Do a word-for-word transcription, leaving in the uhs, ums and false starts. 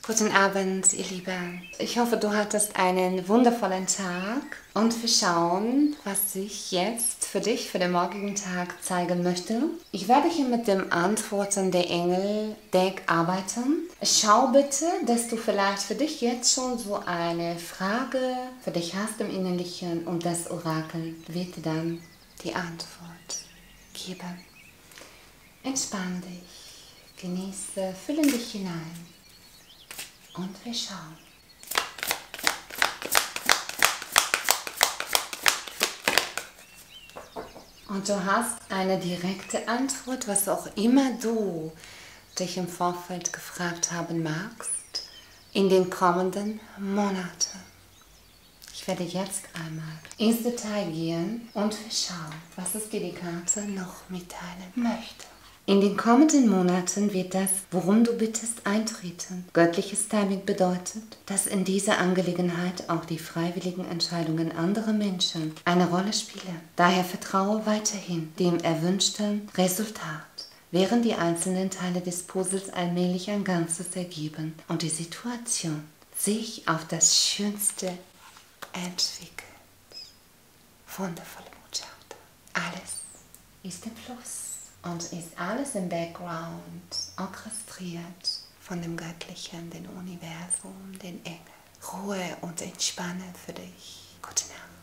Guten Abend, ihr Lieben. Ich hoffe, du hattest einen wundervollen Tag und wir schauen, was sich jetzt für dich für den morgigen Tag zeigen möchte. Ich werde hier mit dem Antworten der Engel-Deck arbeiten. Schau bitte, dass du vielleicht für dich jetzt schon so eine Frage für dich hast im Innerlichen und das Orakel wird dir dann die Antwort geben. Entspann dich, genieße, fühle in dich hinein. Und wir schauen. Und du hast eine direkte Antwort, was auch immer du dich im Vorfeld gefragt haben magst, in den kommenden Monaten. Ich werde jetzt einmal ins Detail gehen und wir schauen, was es dir die Karte noch mitteilen möchte. In den kommenden Monaten wird das, worum du bittest, eintreten. Göttliches Timing bedeutet, dass in dieser Angelegenheit auch die freiwilligen Entscheidungen anderer Menschen eine Rolle spielen. Daher vertraue weiterhin dem erwünschten Resultat, während die einzelnen Teile des Puzzles allmählich ein Ganzes ergeben und die Situation sich auf das Schönste entwickelt. Wundervolle Botschaft. Alles ist im Fluss. Und ist alles im Background orchestriert von dem Göttlichen, dem Universum, den Engeln. Ruhe und Entspannen für dich. Gute Nacht.